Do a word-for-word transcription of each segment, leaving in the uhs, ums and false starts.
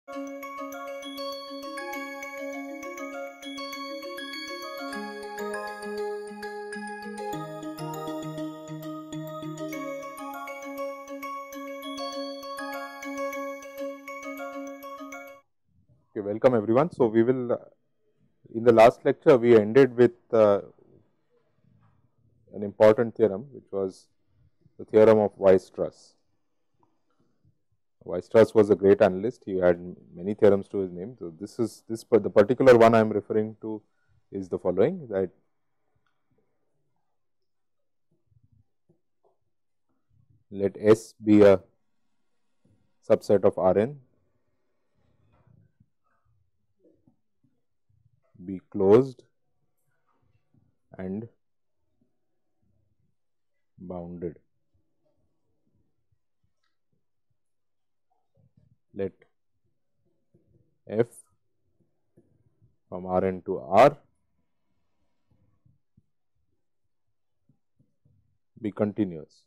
Okay, welcome everyone. So, we will uh, in the last lecture we ended with uh, an important theorem, which was the theorem of Weierstrass. Weierstrass was a great analyst. He had many theorems to his name. So, this is this the particular one I am referring to is the following, that let S be a subset of R n, be closed and bounded. Let F from R n to R be continuous.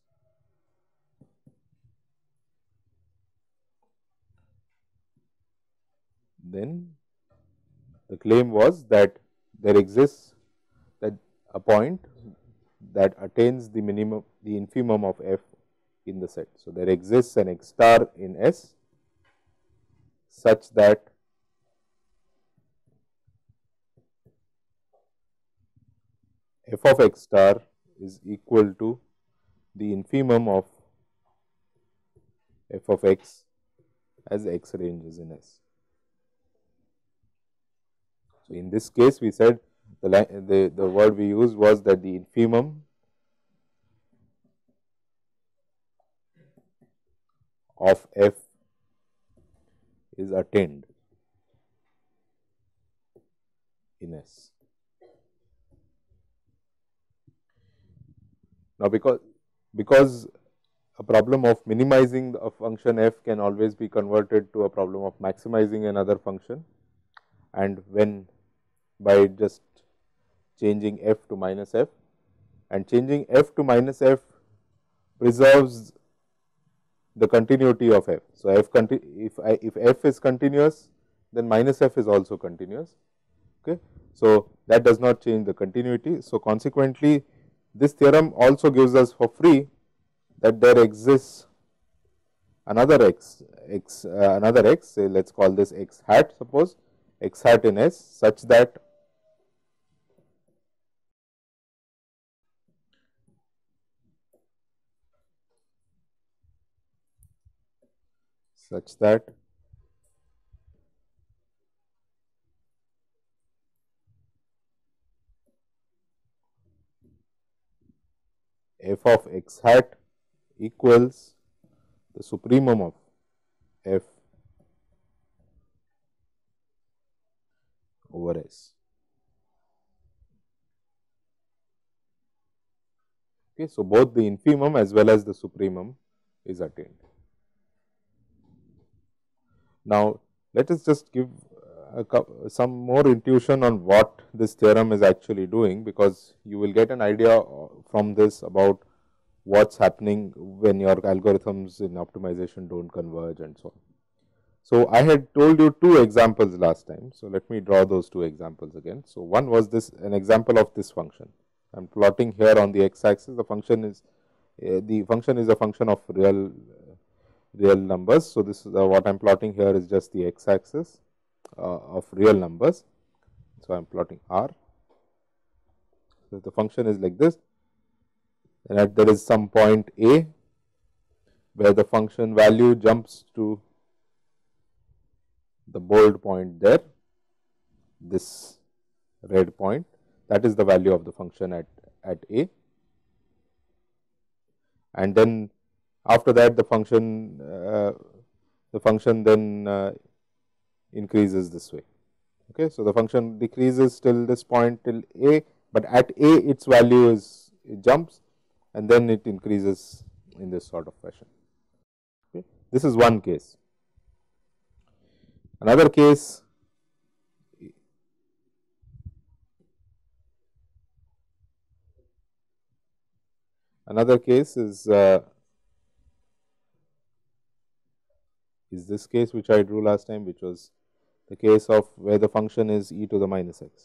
Then the claim was that there exists that a point that attains the minimum, the infimum of F in the set. So, there exists an X star in S such that F of X star is equal to the infimum of F of X as X ranges in S. So, in this case we said the, the, the word we used was that the infimum of F is attained in S. Now, because because a problem of minimizing a function f can always be converted to a problem of maximizing another function, and when by just changing f to minus f, and changing f to minus f preserves the continuity of f. So, f if I, if f is continuous, then minus f is also continuous. Okay. So, that does not change the continuity. So, consequently, this theorem also gives us for free that there exists another x, x uh, another x, say let us call this x hat, suppose x hat in S, such that such that f of x hat equals the supremum of f over S. Okay. So, both the infimum as well as the supremum is attained. Now, let us just give uh, some more intuition on what this theorem is actually doing, because you will get an idea from this about what is happening when your algorithms in optimization do not converge and so on. So, I had told you two examples last time. So, let me draw those two examples again. So, one was this an example of this function. I am plotting here on the x axis, the function is uh, the function is a function of real uh, real numbers. So, this is uh, what I am plotting here is just the x axis uh, of real numbers. So, I am plotting R. So, the function is like this, and at there is some point A where the function value jumps to the bold point there, this red point, that is the value of the function at, at A. And then after that the function uh, the function then uh, increases this way. Okay. So, the function decreases till this point till A, but at A its value is it jumps and then it increases in this sort of fashion. Okay. This is one case. Another case, another case is uh, is this case which I drew last time, which was the case of where the function is e to the minus x.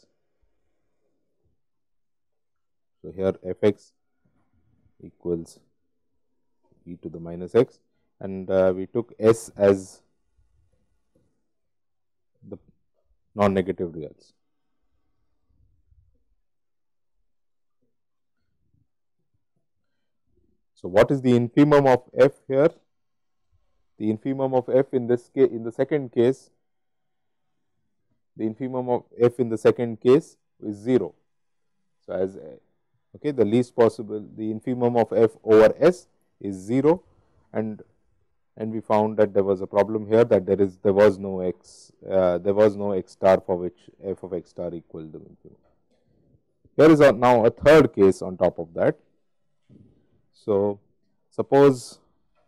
So, here f x equals e to the minus x, and uh, we took s as the non-negative reals. So, what is the infimum of f here? The infimum of f in this case, in the second case, the infimum of f in the second case is zero. So, as okay, the least possible, the infimum of f over s is zero, and and we found that there was a problem here, that there is there was no x, uh, there was no x star for which f of x star equal the infimum. Here is a, now a third case on top of that. So, suppose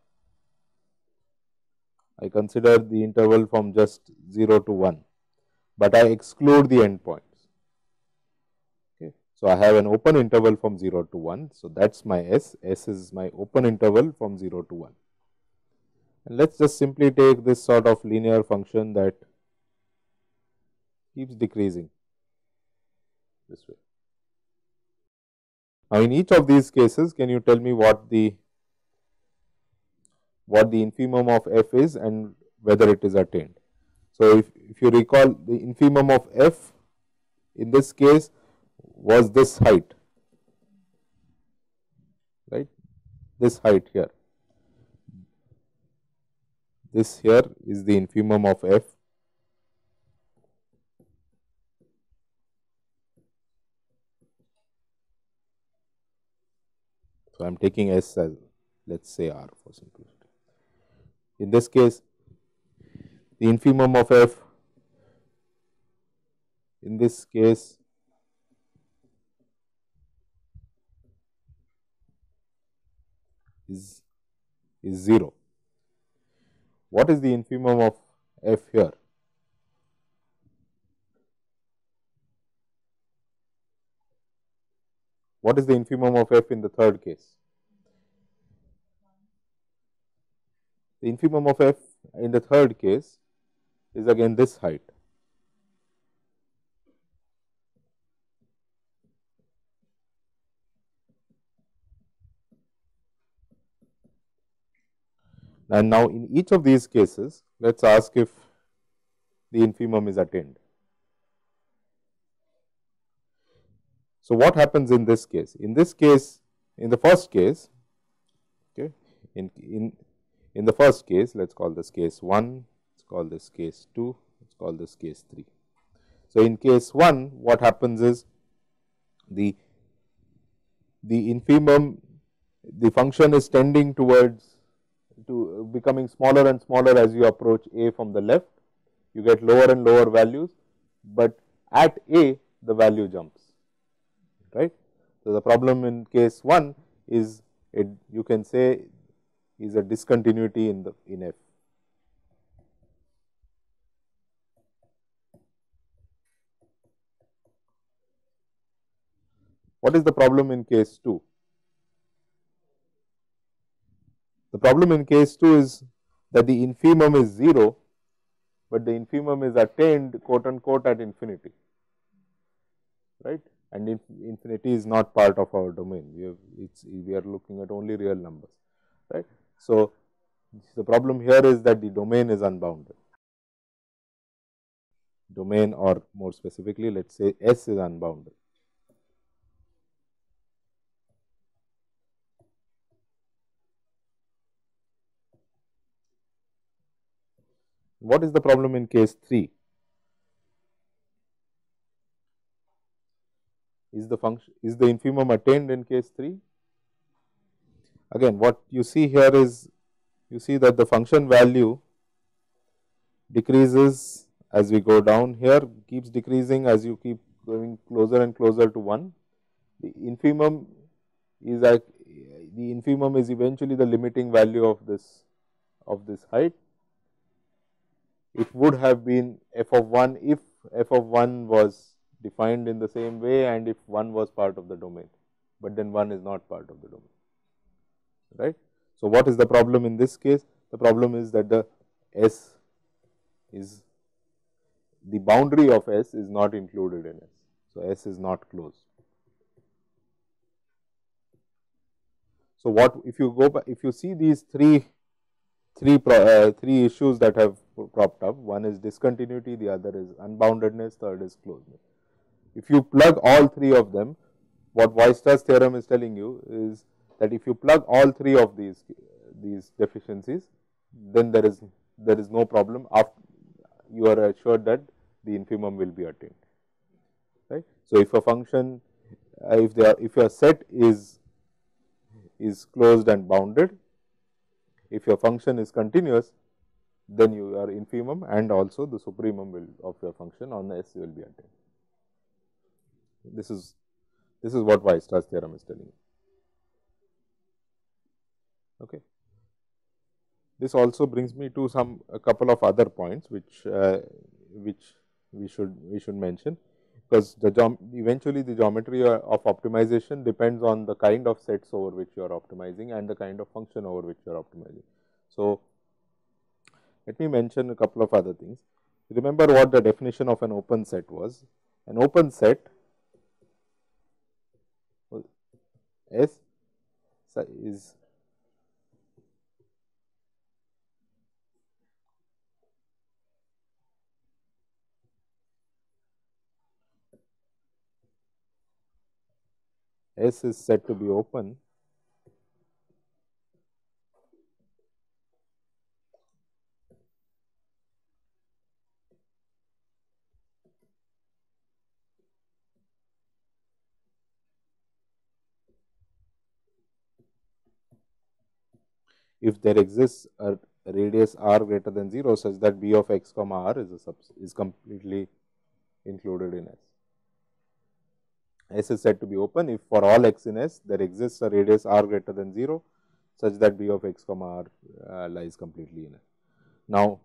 I consider the interval from just zero to one, but I exclude the endpoints. Okay. So, I have an open interval from zero to one. So, that is my S, S is my open interval from zero to one. And let us just simply take this sort of linear function that keeps decreasing this way. Now, in each of these cases, can you tell me what the what the infimum of f is and whether it is attained? So, if, if you recall, the infimum of f in this case was this height, right, this height here. This here is the infimum of f. So, I am taking S as, let us say, R for simplicity. In this case, the infimum of f in this case is, is zero. What is the infimum of f here? What is the infimum of f in the third case? The infimum of f in the third case is again this height. And now, in each of these cases, let us ask if the infimum is attained. So, what happens in this case? In this case, in the first case, okay, in, in, in the first case, let us call this case one, let us call this case two, let us call this case three. So, in case one, what happens is the, the infimum, the function is tending towards to becoming smaller and smaller as you approach a from the left. You get lower and lower values, but at a the value jumps, right. So, the problem in case one is it, you can say, is a discontinuity in the in f. What is the problem in case two? The problem in case two is that the infimum is zero, but the infimum is attained quote unquote at infinity, right, and inf infinity is not part of our domain. We have it's we are looking at only real numbers, right. So, the problem here is that the domain is unbounded. Domain, or more specifically, let us say S is unbounded. What is the problem in case three? Is the function, is the infimum attained in case three? Again, what you see here is, you see that the function value decreases as we go down here, keeps decreasing as you keep going closer and closer to one. The infimum is like, the infimum is eventually the limiting value of this, of this height. It would have been f of one if f of one was defined in the same way and if one was part of the domain, but then one is not part of the domain, right. So, what is the problem in this case? The problem is that the S is the boundary of S is not included in S. So, S is not closed. So, what if you go by, if you see these three three pro, uh, three issues that have cropped up, one is discontinuity, the other is unboundedness, third is closeness. If you plug all three of them, what Weierstrass theorem is telling you is that if you plug all three of these these deficiencies, then there is there is no problem. After you are assured that the infimum will be attained, right. So, if a function, uh, if they are, if your set is is closed and bounded, if your function is continuous, then your infimum and also the supremum will of your function on the S will be attained. This is this is what Weierstrass theorem is telling you. Okay. This also brings me to some a couple of other points which uh, which we should we should mention, because the geom eventually the geometry of optimization depends on the kind of sets over which you are optimizing and the kind of function over which you are optimizing. So, let me mention a couple of other things. Remember what the definition of an open set was. An open set S is S is said to be open if there exists a radius r greater than zero such that b of x comma r is a sub is completely included in S. S is said to be open if for all x in S there exists a radius r greater than zero such that b of x comma r uh, lies completely in S. Now,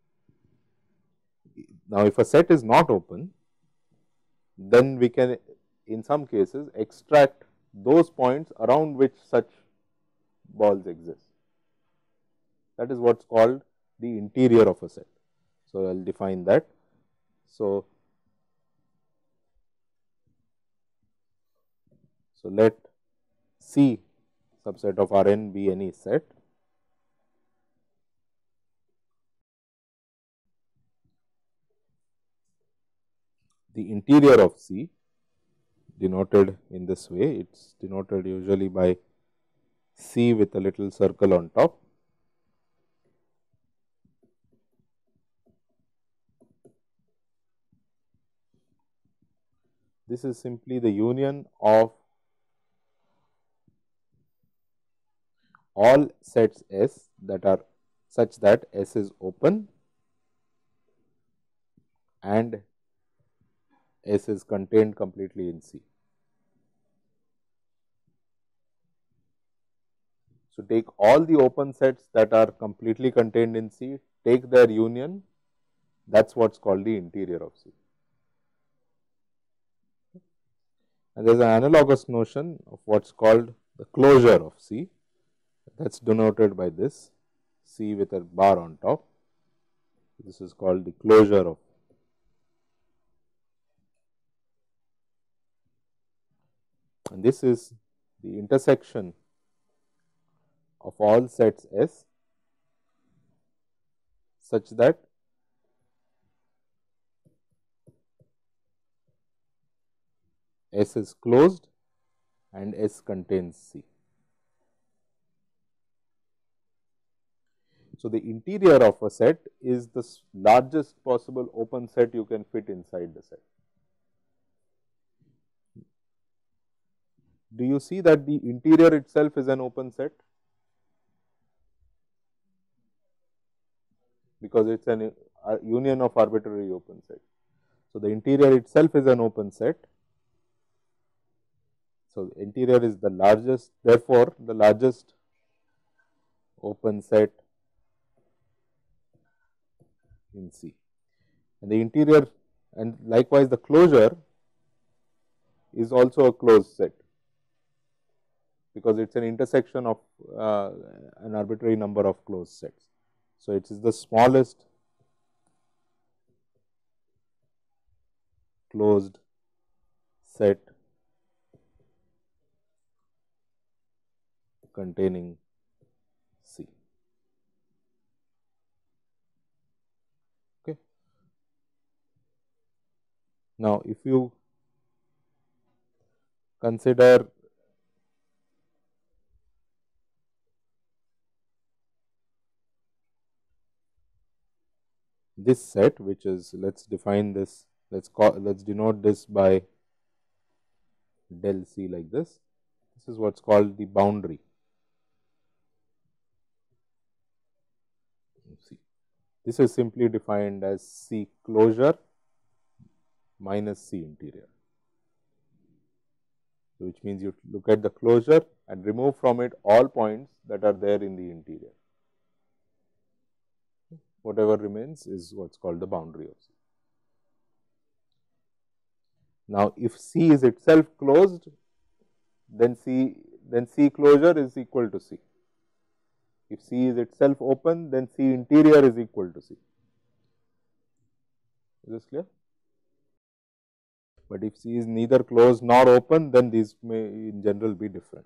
now if a set is not open, then we can in some cases extract those points around which such balls exist. That is what is called the interior of a set. So, I will define that. So, so let C subset of R n be any set the interior of C denoted in this way. It is denoted usually by C with a little circle on top. This is simply the union of all sets S that are such that S is open and S is contained completely in C. So, take all the open sets that are completely contained in C, take their union, that is what is called the interior of C. And there is an analogous notion of what is called the closure of C, that is denoted by this C with a bar on top. This is called the closure of. And this is the intersection of all sets S such that S is closed and S contains C. So, the interior of a set is the largest possible open set you can fit inside the set. Do you see that the interior itself is an open set? Because it is an uh, union of arbitrary open sets. So, the interior itself is an open set. So, the interior is the largest, therefore, the largest open set in C. And the interior and likewise the closure is also a closed set, because it is an intersection of uh, an arbitrary number of closed sets. So, it is the smallest closed set containing C. Okay. Now, if you consider this set, which is, let us define this, let us call, let us denote this by del C like this. This is what is called the boundary. C. This is simply defined as C closure minus C interior. So, which means you look at the closure and remove from it all points that are there in the interior. Whatever remains is what is called the boundary of C. Now, if C is itself closed, then C then C closure is equal to C. If C is itself open, then C interior is equal to C. Is this clear? But if C is neither closed nor open, then these may in general be different.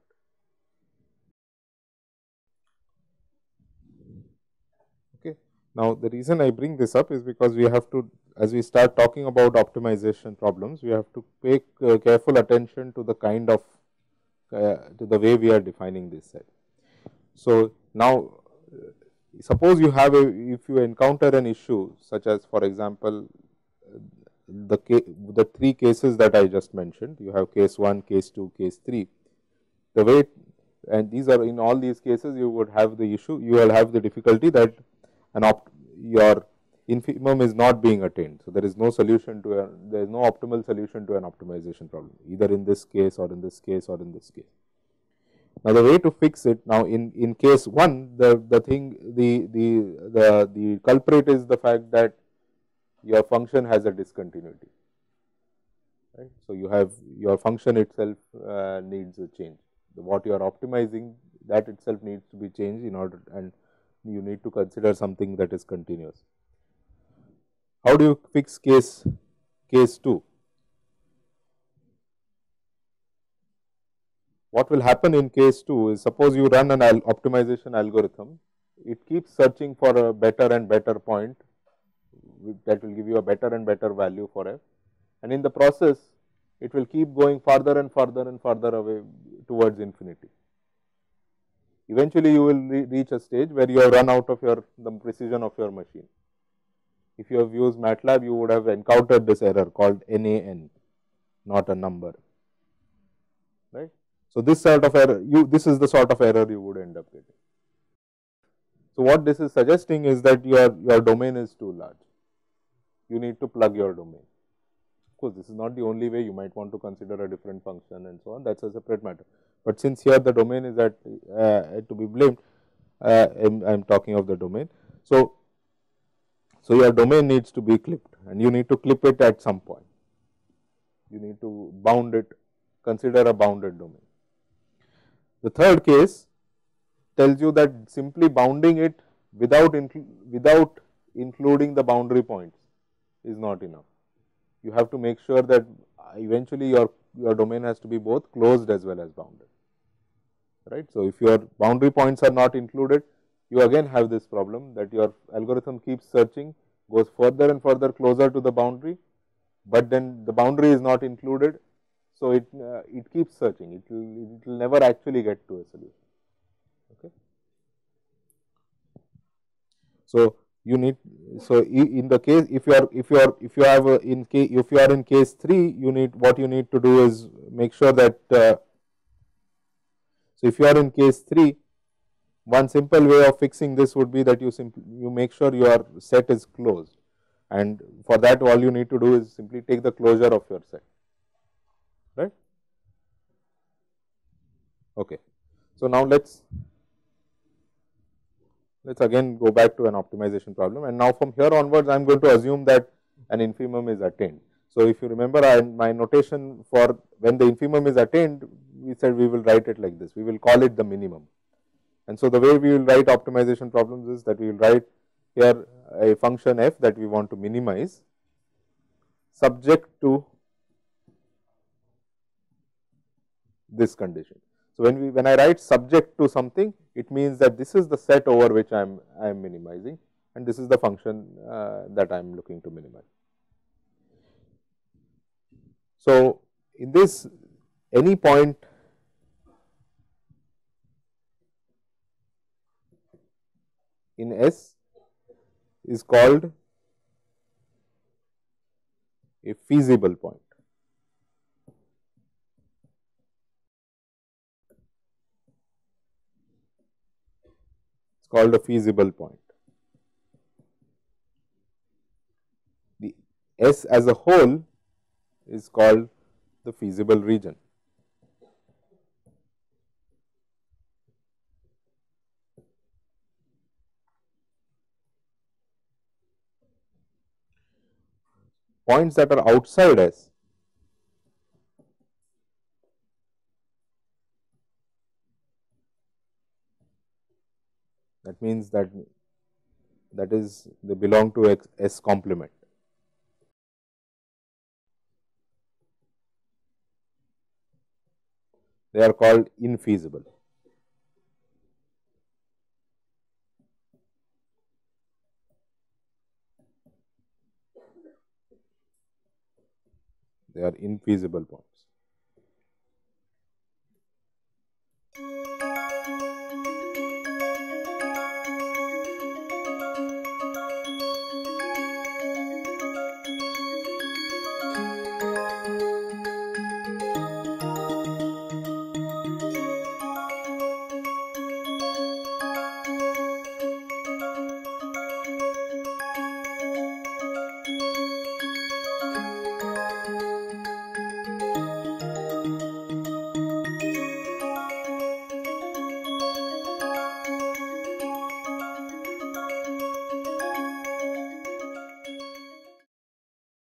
Okay. Now, the reason I bring this up is because we have to, as we start talking about optimization problems, we have to pay uh, careful attention to the kind of, uh, to the way we are defining this set. So, now suppose you have a, if you encounter an issue such as, for example, the the three cases that I just mentioned, you have case one, case two, case three. The way, and these are in all these cases you would have the issue, you will have the difficulty that an opt, your infimum is not being attained. So, there is no solution to a, there is no optimal solution to an optimization problem, either in this case or in this case or in this case. Now, the way to fix it, now in, in case one, the, the thing, the, the, the, the culprit is the fact that your function has a discontinuity, right. So, you have your function itself uh, needs a change. What you are optimizing, that itself needs to be changed in order, and you need to consider something that is continuous. How do you fix case, case two? What will happen in case two is, suppose you run an al optimization algorithm, it keeps searching for a better and better point that will give you a better and better value for f, and in the process it will keep going further and further and further away towards infinity. Eventually, you will re reach a stage where you have run out of your the precision of your machine. If you have used MATLAB, you would have encountered this error called N A N, not a number, right. So, this sort of error, you this is the sort of error you would end up getting. So, what this is suggesting is that your, your domain is too large, you need to plug your domain. Of course, this is not the only way, you might want to consider a different function and so on, that is a separate matter. But since here the domain is at uh, to be blamed, uh, I am talking of the domain. So, so your domain needs to be clipped, and you need to clip it at some point, you need to bound it, consider a bounded domain. The third case tells you that simply bounding it without inclu without including the boundary points is not enough. You have to make sure that eventually your, your domain has to be both closed as well as bounded, right. So, if your boundary points are not included, you again have this problem that your algorithm keeps searching, goes further and further closer to the boundary, but then the boundary is not included. So, it, uh, it keeps searching, it will, it will never actually get to a solution. Okay. So, you need, so in the case, if you are, if you are, if you have a, in case, if you are in case three, you need, what you need to do is make sure that, uh, so if you are in case three, one simple way of fixing this would be that you simply, you make sure your set is closed, and for that all you need to do is simply take the closure of your set, right. Okay. So, now let us let us again go back to an optimization problem, and now from here onwards I am going to assume that an infimum is attained. So, if you remember, I, my notation for when the infimum is attained, we said we will write it like this, we will call it the minimum. And so, the way we will write optimization problems is that we will write here a function f that we want to minimize subject to this condition. So, when we when I write subject to something, it means that this is the set over which I am I am minimizing, and this is the function uh, that I am looking to minimize. So, in this any point in S is called a feasible point. It's called a feasible point. The S as a whole is called the feasible region. Points that are outside S that means that that is they belong to X, S complement. They are called infeasible. They are infeasible points.